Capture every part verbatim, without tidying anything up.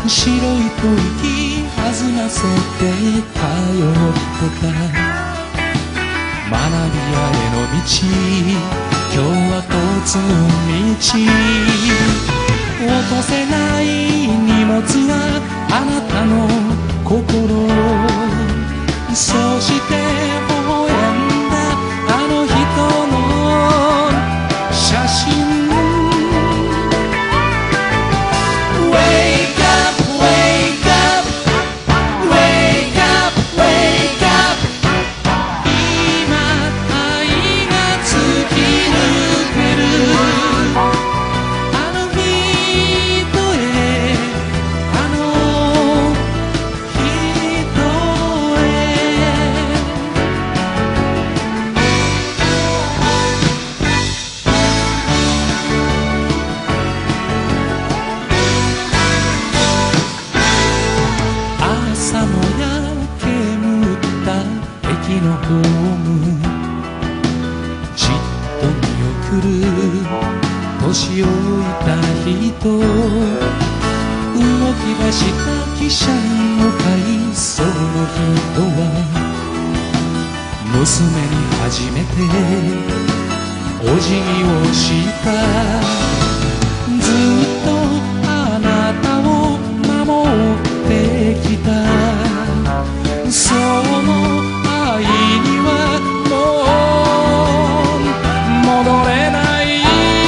白い吐息弾ませて通ってた学び屋への道、今日は突む道、落とせない荷物はあなたの心、そして微笑んだあの人の写真。駅のホームじっと見送る年老いた人、動き出した汽車の回送の人は娘に初めてお辞儀をした。ずっとあなたを守ってきた、その愛にはもう戻れない。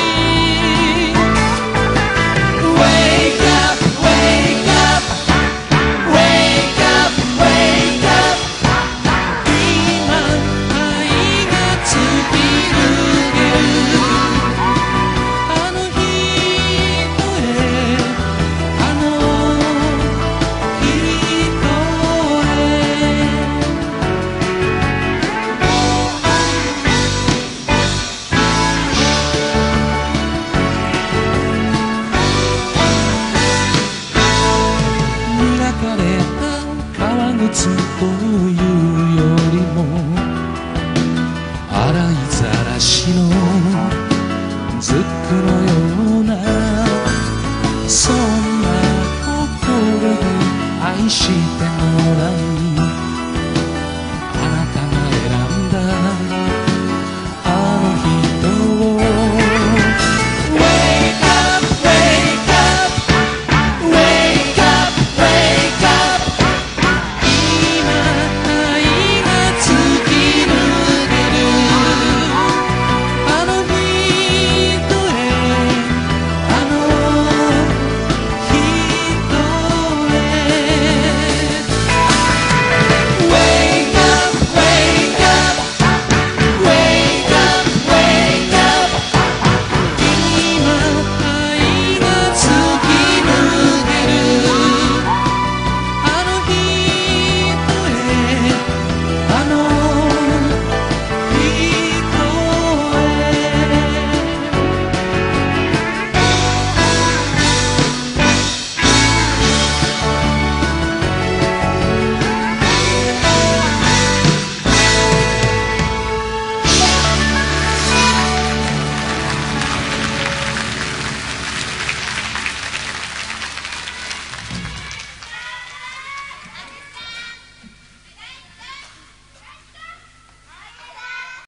Wake up, wake up, wake up, wake up、 今愛が突き抜けるあの人へ、あの人へ。磨かれた革靴というよりも洗いざらしのズックのような、そんな心で愛してもらう